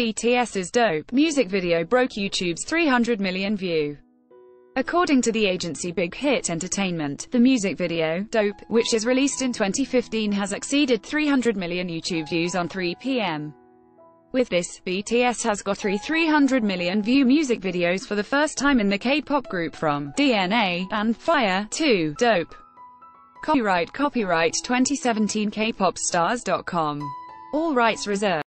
BTS's Dope music video broke YouTube's 300 million view. According to the agency Big Hit Entertainment, the music video, Dope, which is released in 2015 has exceeded 300 million YouTube views on 3 p.m. With this, BTS has got 300 million view music videos for the first time in the K-pop group from DNA and Fire to Dope. Copyright 2017 kpopstars.com. All rights reserved.